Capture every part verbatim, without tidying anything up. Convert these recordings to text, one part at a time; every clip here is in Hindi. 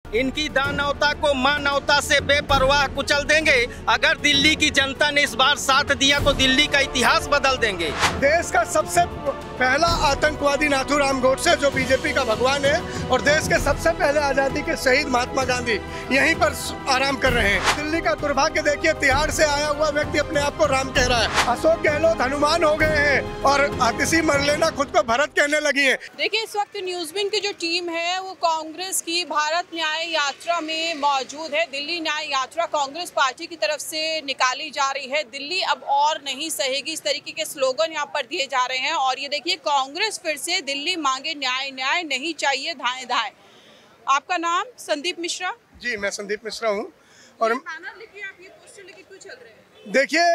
इनकी दानवता को मानवता से बेपरवाह कुचल देंगे। अगर दिल्ली की जनता ने इस बार साथ दिया तो दिल्ली का इतिहास बदल देंगे। देश का सबसे पहला आतंकवादी नाथूराम गोडसे जो बीजेपी का भगवान है और देश के सबसे पहले आज़ादी के शहीद महात्मा गांधी यहीं पर आराम कर रहे हैं। दिल्ली का दुर्भाग्य देखिए, तिहाड़ से आया हुआ व्यक्ति अपने आप को राम कह रहा है। अशोक गहलोत हनुमान हो गए हैं और आतिशी मरलेना खुद को भरत कहने लगी है। देखिए, इस वक्त न्यूज़विंग की जो टीम है वो कांग्रेस की भारत न्याय यात्रा में मौजूद है। दिल्ली न्याय यात्रा कांग्रेस पार्टी की तरफ से निकाली जा रही है। दिल्ली अब और नहीं सहेगी, इस तरीके के स्लोगन यहाँ पर दिए जा रहे हैं। और ये देखिए, कांग्रेस फिर से दिल्ली मांगे न्याय, न्याय नहीं चाहिए धाए धाए। आपका नाम? संदीप मिश्रा जी, मैं संदीप मिश्रा हूँ। और बैनर लेके आप ये पोस्टर लेके क्यों चल रहे हैं? देखिए,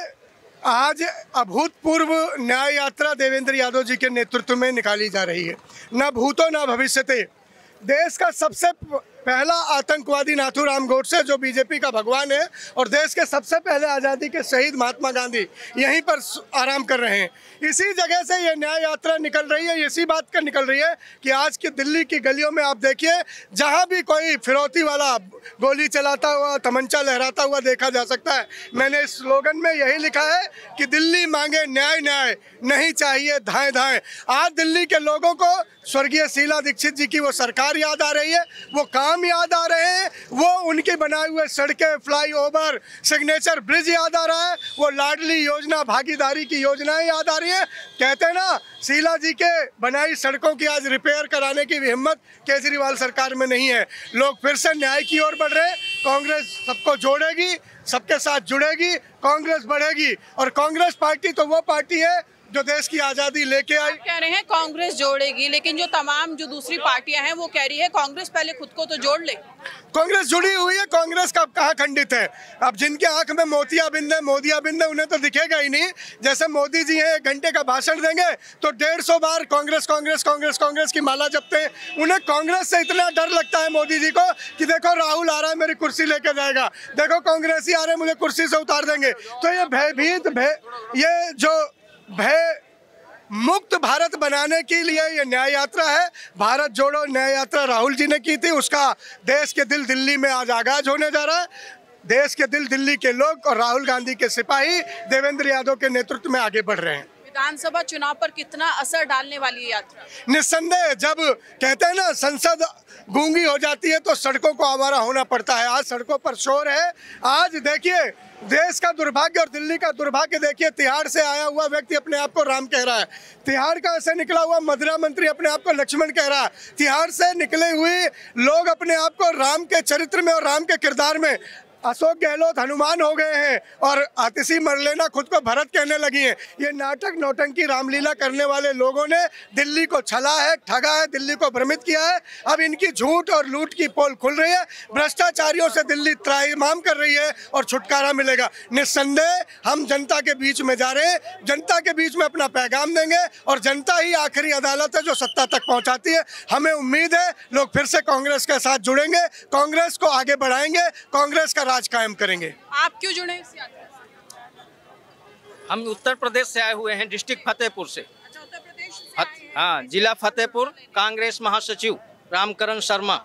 आज अभूतपूर्व न्याय यात्रा देवेंद्र यादव जी के नेतृत्व में निकाली जा रही है। न भूतो न भविष्यते। देश का सबसे पहला आतंकवादी नाथूराम गोडसे जो बीजेपी का भगवान है और देश के सबसे पहले आज़ादी के शहीद महात्मा गांधी यहीं पर आराम कर रहे हैं। इसी जगह से ये न्याय यात्रा निकल रही है। इसी बात का निकल रही है कि आज की दिल्ली की गलियों में आप देखिए, जहां भी कोई फिरौती वाला गोली चलाता हुआ, तमंचा लहराता हुआ देखा जा सकता है। मैंने इस स्लोगन में यही लिखा है कि दिल्ली मांगे न्याय, न्याय नहीं चाहिए धाए धाए। आज दिल्ली के लोगों को स्वर्गीय शीला दीक्षित जी की वो सरकार याद आ रही है, वो काम याद आ रहे हैं, वो उनके बनाए हुए सड़कें, फ्लाईओवर, सिग्नेचर ब्रिज याद आ रहा है, वो लाडली योजना, भागीदारी की योजनाएं याद आ रही हैं। कहते हैं ना, शीला जी के बनाई सड़कों की आज रिपेयर कराने की भी हिम्मत केजरीवाल सरकार में नहीं है। लोग फिर से न्याय की ओर बढ़ रहे हैं। कांग्रेस सबको जोड़ेगी, सबके साथ जुड़ेगी, कांग्रेस बढ़ेगी। और कांग्रेस पार्टी तो वो पार्टी है जो देश की आज़ादी लेके आई। कह रहे हैं कांग्रेस जोड़ेगी, लेकिन जो तमाम जो दूसरी पार्टियां हैं वो कह रही है कांग्रेस पहले खुद को तो जोड़ ले। कांग्रेस जुड़ी हुई है, कांग्रेस का कहाँ खंडित है। अब जिनके आंख में मोतियाबिंद है, मोदियाबिंद है, उन्हें तो दिखेगा ही नहीं। जैसे मोदी जी हैं, एक घंटे का भाषण देंगे तो डेढ़ सौ बार कांग्रेस कांग्रेस कांग्रेस कांग्रेस की माला जपते हैं। उन्हें कांग्रेस से इतना डर लगता है मोदी जी को कि देखो राहुल आ रहा है, मेरी कुर्सी लेके जाएगा, देखो कांग्रेसी आ रहे हैं, मुझे कुर्सी से उतार देंगे। तो ये भयभीत भय ये जो भय मुक्त भारत बनाने के लिए ये न्याय यात्रा है। भारत जोड़ो न्याय यात्रा राहुल जी ने की थी, उसका देश के दिल दिल्ली में आज आगाज होने जा रहा है। देश के दिल दिल्ली के लोग और राहुल गांधी के सिपाही देवेंद्र यादव के नेतृत्व में आगे बढ़ रहे हैं। विधानसभा चुनाव पर कितना असर डालने वाली है यात्रा? निस्संदेह, जब कहते हैं ना संसद गूंगी हो जाती है तो सड़कों को आवारा होना पड़ता है। आज सड़कों पर शोर है। आज देखिए, देश का दुर्भाग्य और दिल्ली का दुर्भाग्य देखिए, तिहाड़ से आया हुआ व्यक्ति अपने आप को राम कह रहा है। तिहाड़ का से निकला हुआ मदिरा मंत्री अपने आप को लक्ष्मण कह रहा है। तिहाड़ से निकले हुए लोग अपने आप को राम के चरित्र में और राम के किरदार में अशोक गहलोत हनुमान हो गए हैं और आतिशी मरलेना खुद को भरत कहने लगी हैं। ये नाटक नौटंकी रामलीला करने वाले लोगों ने दिल्ली को छला है, ठगा है, दिल्ली को भ्रमित किया है। अब इनकी झूठ और लूट की पोल खुल रही है। भ्रष्टाचारियों से दिल्ली त्राहिमाम कर रही है और छुटकारा मिलेगा। निस्संदेह हम जनता के बीच में जा रहे हैं, जनता के बीच में अपना पैगाम देंगे और जनता ही आखिरी अदालत है जो सत्ता तक पहुंचाती है। हमें उम्मीद है लोग फिर से कांग्रेस के साथ जुड़ेंगे, कांग्रेस को आगे बढ़ाएंगे, कांग्रेस का राज कायम करेंगे। आप क्यों जुड़े इस यात्रा से? हम उत्तर प्रदेश से आए हुए हैं, डिस्ट्रिक्ट फतेहपुर से। अच्छा, उत्तर प्रदेश से आए हैं। हाँ, जिला फतेहपुर, कांग्रेस महासचिव रामकरण शर्मा।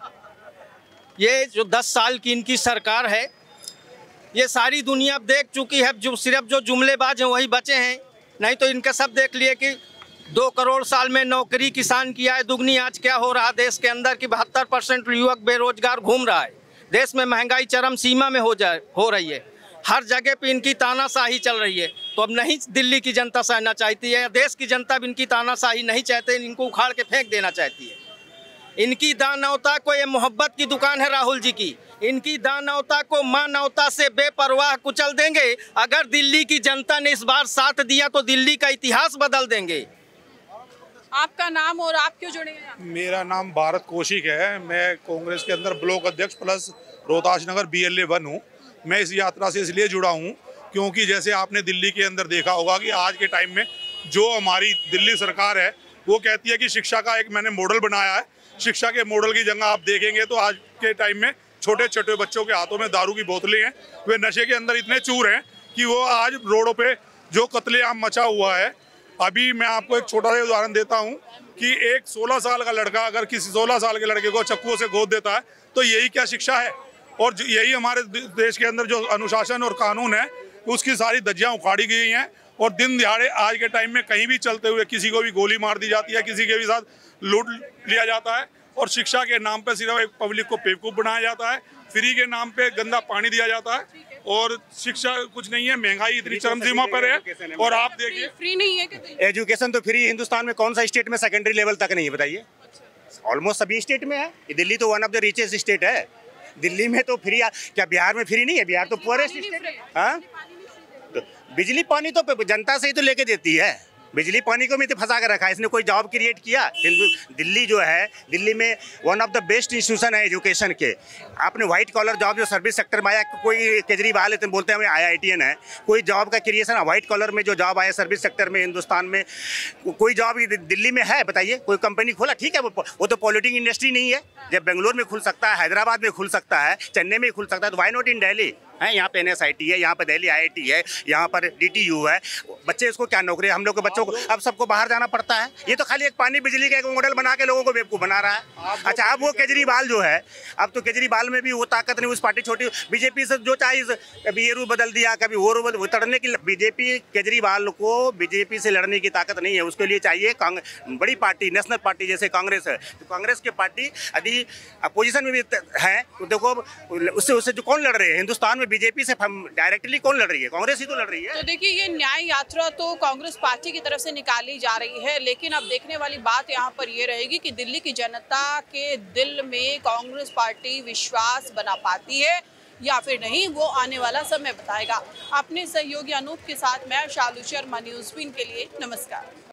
ये जो दस साल की इनकी सरकार है, ये सारी दुनिया देख चुकी है। जो सिर्फ जो जुमलेबाज हैं वही बचे हैं, नहीं तो इनका सब देख लिए कि दो करोड़ साल में नौकरी किसान की आय दुगनी। आज क्या हो रहा देश के अंदर कि बहत्तर परसेंट युवक बेरोजगार घूम रहा है। देश में महंगाई चरम सीमा में हो जाए हो रही है। हर जगह पे इनकी तानाशाही चल रही है। तो अब नहीं दिल्ली की जनता सहना चाहती है, देश की जनता भी इनकी तानाशाही नहीं चाहते, इनको उखाड़ के फेंक देना चाहती है। इनकी दानवता को ये मोहब्बत की दुकान है राहुल जी की। इनकी दानवता को मानवता से बेपरवाह कुचल देंगे। अगर दिल्ली की जनता ने इस बार साथ दिया तो दिल्ली का इतिहास बदल देंगे। आपका नाम और आप क्यों जुड़े हैं? मेरा नाम भारत कौशिक है। मैं कांग्रेस के अंदर ब्लॉक अध्यक्ष plus Rohtas Nagar B L A one हूँ। मैं इस यात्रा से इसलिए जुड़ा हूँ क्योंकि जैसे आपने दिल्ली के अंदर देखा होगा कि आज के टाइम में जो हमारी दिल्ली सरकार है वो कहती है कि शिक्षा का एक मैंने मॉडल बनाया है। शिक्षा के मॉडल की जगह आप देखेंगे तो आज के टाइम में छोटे छोटे बच्चों के हाथों में दारू की बोतलें हैं। वे नशे के अंदर इतने चूर हैं कि वो आज रोडों पे जो कत्लेआम मचा हुआ है अभी मैं आपको एक छोटा सा उदाहरण देता हूँ कि एक सोलह साल का लड़का अगर किसी सोलह साल के लड़के को चक्कुओं से गोद देता है तो यही क्या शिक्षा है। और यही हमारे देश के अंदर जो अनुशासन और कानून है उसकी सारी धज्जियाँ उखाड़ी गई हैं। और दिन दिहाड़े आज के टाइम में कहीं भी चलते हुए किसी को भी गोली मार दी जाती है, किसी के भी साथ लूट लिया जाता है। और शिक्षा के नाम पे सिर्फ एक पब्लिक को बेवकूफ़ बनाया जाता है, फ्री के नाम पे गंदा पानी दिया जाता है और शिक्षा कुछ नहीं है। महंगाई इतनी चरम सीमा पर है। और आप देखिए फ्री नहीं है कि एजुकेशन तो फ्री हिंदुस्तान में कौन सा स्टेट में सेकेंडरी लेवल तक नहीं है बताइए। ऑलमोस्ट सभी स्टेट में है। दिल्ली तो one of the richest state है। दिल्ली में तो फ्री, क्या बिहार में फ्री नहीं है? बिहार तो पुअरेस्ट स्टेट है। हाँ, तो बिजली पानी तो जनता से ही तो लेके देती है। बिजली पानी को भी तो फंसा कर रखा है। इसने कोई जॉब क्रिएट किया? दिल्ली जो है, दिल्ली में one of the best institution है एजुकेशन के। आपने व्हाइट कॉलर जॉब जो सर्विस सेक्टर में आया, कोई केजरीवाल है तो बोलते हैं आई आई टी एन है, कोई जॉब का क्रिएशन है व्हाइट कॉलर में जो जॉब आया सर्विस सेक्टर में हिंदुस्तान में कोई जॉब दिल्ली में है बताइए? कोई कंपनी खोला? ठीक है, वो वो तो पॉलिटिक इंडस्ट्री नहीं है। जब बेंगलोर में खुल सकता है, हैदराबाद में खुल सकता है, चेन्नई में खुल सकता है, तो वाई नॉट इन दिल्ली है? यहाँ पे एन एस आई टी है, यहाँ पर दिल्ली आई आई टी है, यहाँ पर डी टी यू है। बच्चे इसको क्या नौकरी? हम लोग के बच्चों को अब सबको बाहर जाना पड़ता है। ये तो खाली एक पानी बिजली का एक मॉडल बना के लोगों को बेवकूफ़ बना रहा है। अच्छा, अब वो केजरीवाल जो है, अब तो केजरीवाल में भी वो ताकत नहीं। उस पार्टी छोटी बीजेपी से जो चाहे, कभी ये रू बदल दिया, कभी वो रू बदल, तड़ने की बीजेपी, केजरीवाल को बीजेपी से लड़ने की ताकत नहीं है। उसके लिए चाहिए बड़ी पार्टी, नेशनल पार्टी जैसे कांग्रेस है। तो कांग्रेस की पार्टी यदि अपोजिशन में भी है तो देखो उससे उससे जो कौन लड़ रहे हैं हिंदुस्तान में बीजेपी से डायरेक्टली कौन लड़ रही है? कांग्रेस ही तो लड़ रही है। तो देखिए, ये न्याय यात्रा तो कांग्रेस पार्टी की तरफ से निकाली जा रही है, लेकिन अब देखने वाली बात यहाँ पर ये रहेगी कि दिल्ली की जनता के दिल में कांग्रेस पार्टी विश्वास बना पाती है या फिर नहीं, वो आने वाला समय बताएगा। अपने सहयोगी अनूप के साथ मैं शालू शर्मा, न्यूज़ बीन के लिए नमस्कार।